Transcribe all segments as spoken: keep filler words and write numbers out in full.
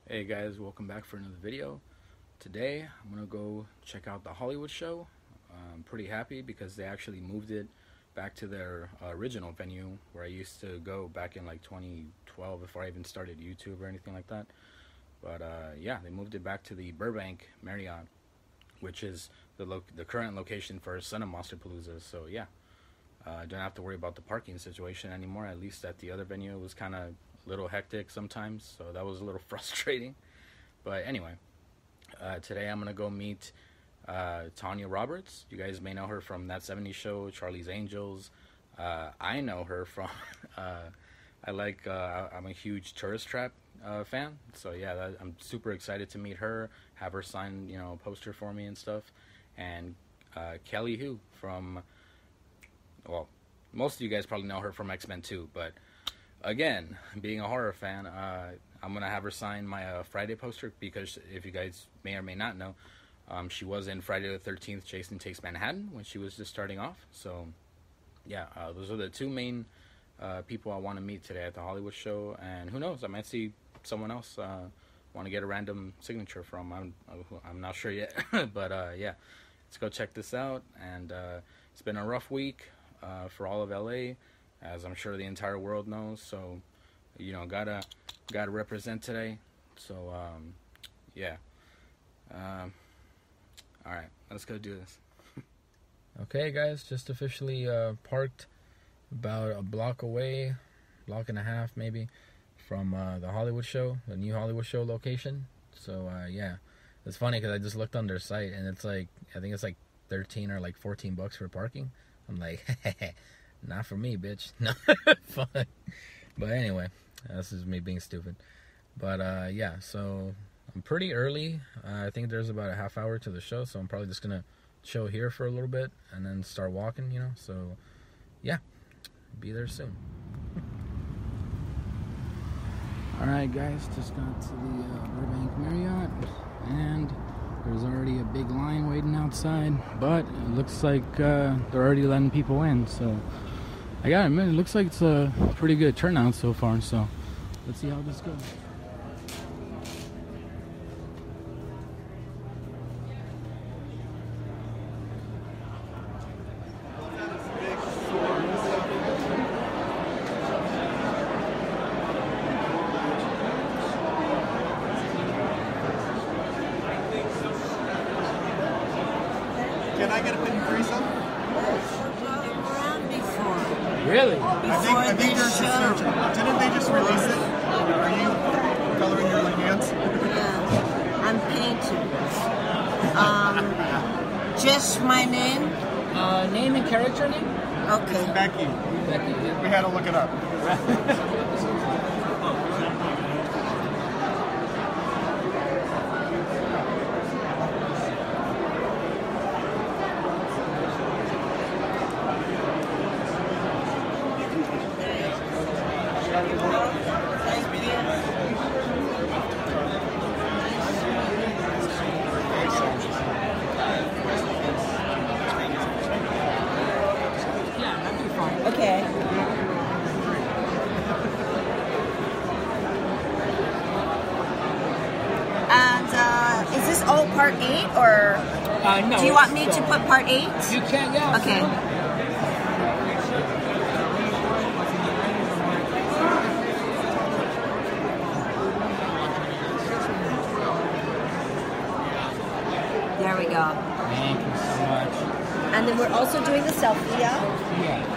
Hey guys, welcome back for another video. Today I'm gonna go check out the Hollywood show. I'm pretty happy because they actually moved it back to their uh, original venue where I used to go back in like twenty twelve before I even started YouTube or anything like that. But uh, yeah, they moved it back to the Burbank Marriott, which is the lo the current location for Son of Monsterpalooza. So yeah, I uh, don't have to worry about the parking situation anymore. At least at the other venue it was kind of a little hectic sometimes, so that was a little frustrating. But anyway, uh, today I'm gonna go meet uh, Tanya Roberts. You guys may know her from That seventies Show, Charlie's Angels. Uh, I know her from uh, I like uh, I'm a huge Tourist Trap uh, fan, so yeah, that, I'm super excited to meet her, have her sign, you know, a poster for me and stuff. And uh, Kelly Hu from, well, most of you guys probably know her from X-Men two, but again, being a horror fan, uh, I'm gonna have her sign my uh, Friday poster, because if you guys may or may not know, um, she was in Friday the thirteenth Jason Takes Manhattan when she was just starting off. So yeah, uh, those are the two main uh, people I want to meet today at the Hollywood show. And who knows, I might see someone else uh, want to get a random signature from. I'm, I'm not sure yet. But uh, yeah, let's go check this out. And uh, it's been a rough week uh, for all of L A, as I'm sure the entire world knows. So, you know, gotta gotta represent today. So, um, yeah. Um, all right, let's go do this. Okay, guys, just officially uh, parked about a block away, block and a half maybe, from uh, the Hollywood show, the new Hollywood show location. So, uh, yeah, it's funny because I just looked on their site and it's like, I think it's like thirteen or like fourteen bucks for parking. I'm like, not for me, bitch. No, fun. But anyway, this is me being stupid. But uh, yeah, so I'm pretty early. Uh, I think there's about a half hour to the show, so I'm probably just gonna chill here for a little bit and then start walking, you know. So yeah, be there soon. All right, guys, just got to the uh, Burbank Marriott, and there's already a big line waiting outside. But it looks like uh, they're already letting people in, so I gotta admit, it looks like it's a pretty good turnout so far, so let's see how this goes. Can I get a pin threesome? Really? I think, I think there's just, didn't they just release it? Are you coloring your hands? Yeah, I'm painting. Um, just my name? Uh, name and character name? Okay. Becky. Becky, yeah. We had to look it up. Okay. And uh, is this all part eight, or Uh, no, do you want me to put part eight? You can, yeah. Okay. There we go. Thank you so much. And then we're also doing the selfie, yeah? Yeah.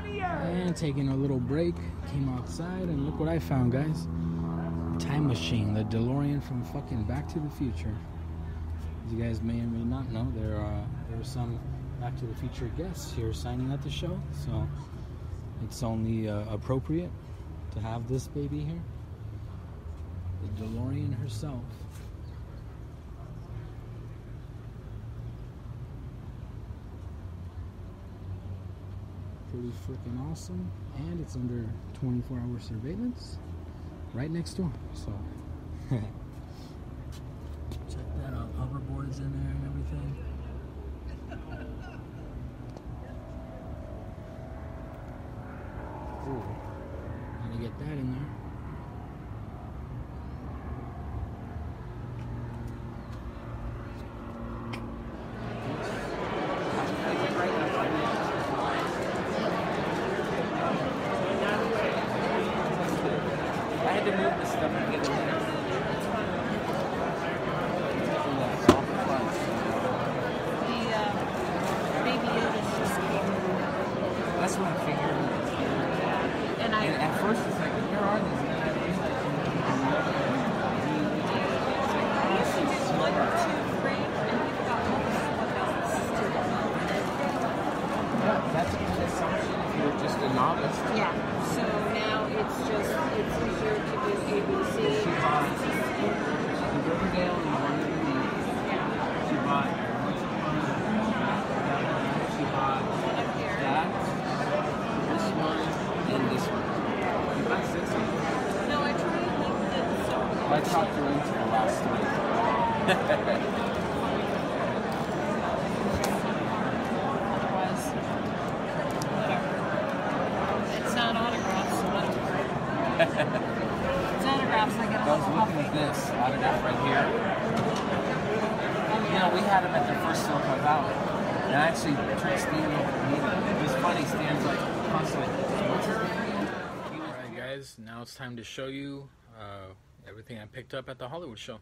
And taking a little break, came outside, and look what I found, guys. Time machine, the DeLorean from fucking Back to the Future. As you guys may or may not know, there are there are some Back to the Future guests here signing at the show, so it's only uh, appropriate to have this baby here. The DeLorean herself. Pretty freaking awesome, and it's under twenty-four hour surveillance right next door, so check that out. Hoverboards in there and everything. Ooh, gotta get that in there. To move this stuff and get it in there. The uh, Baby Yoda's just came. That's what I figured. And I. And at first it's like, where are these? She did one, two, three, and we've got what else to do. Yeah, that's a good assumption if you're just a novice. Yeah. So now it's just it's easier to do A B C. She bought Riverdale and Wonder Woman. She bought Once Upon a Time. She bought that, this one, and this one. You bought six of them? No, I try to leave it so. I talked her into the last three. Otherwise, whatever. It's not autographs, so whatever. It's autographs, I get a I was little looking huffy. at this autograph right here. You know, we had him at the first Silicon Valley. And I actually tried Stan over to meet him. It was funny, Stan's like constantly, what's his name? Alright guys, now it's time to show you uh, everything I picked up at the Hollywood show.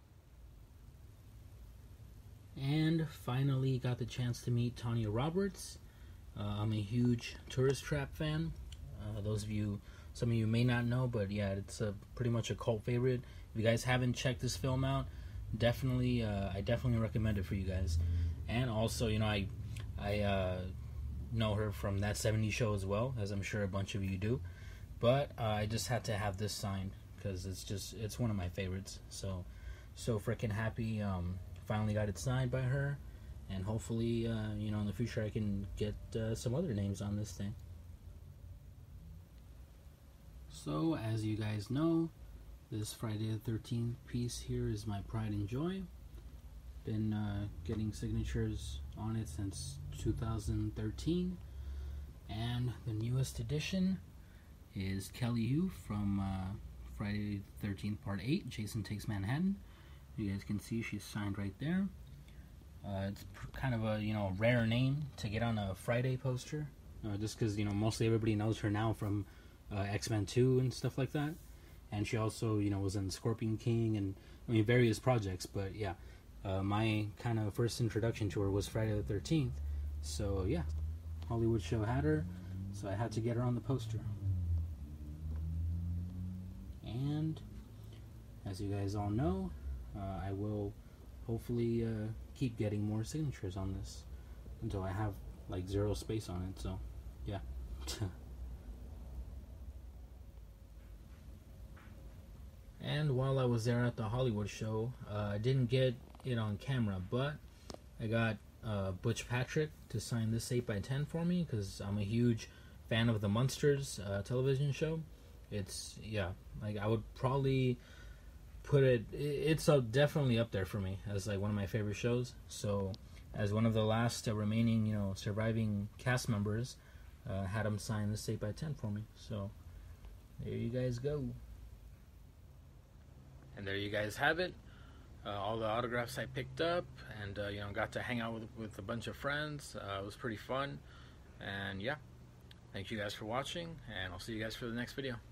And finally got the chance to meet Tanya Roberts. Uh, I'm a huge Tourist Trap fan. Uh, those of you, some of you may not know, but yeah, it's a pretty much a cult favorite. If you guys haven't checked this film out, definitely, uh, I definitely recommend it for you guys. And also, you know, I, I uh, know her from That seventies Show as well, as I'm sure a bunch of you do. But uh, I just had to have this signed because it's just, it's one of my favorites. So, so freaking happy. Um, finally got it signed by her, and hopefully, uh, you know, in the future I can get uh, some other names on this thing. So, as you guys know, this Friday the thirteenth piece here is my Pride and Joy. Been uh, getting signatures on it since two thousand thirteen, and the newest edition is Kelly Hu from uh, Friday the thirteenth Part eight, Jason Takes Manhattan. You guys can see she's signed right there. Uh, it's kind of a, you know, rare name to get on a Friday poster, uh, just because, you know, mostly everybody knows her now from uh, X-Men two and stuff like that. And she also, you know, was in Scorpion King and, I mean, various projects. But yeah, uh, my kind of first introduction to her was Friday the thirteenth. So yeah, Hollywood show had her, so I had to get her on the poster. And as you guys all know, uh, I will hopefully uh, keep getting more signatures on this until I have like zero space on it. So yeah. And while I was there at the Hollywood show, uh, I didn't get it on camera, but I got uh, Butch Patrick to sign this eight by ten for me because I'm a huge fan of the Munsters uh, television show. It's, yeah, like I would probably put it, it's uh, definitely up there for me as like one of my favorite shows. So as one of the last uh, remaining, you know, surviving cast members, uh, had him sign this eight by ten for me. So there you guys go. And there you guys have it. Uh, all the autographs I picked up, and uh, you know, got to hang out with, with a bunch of friends. Uh, it was pretty fun. And yeah, thank you guys for watching, and I'll see you guys for the next video.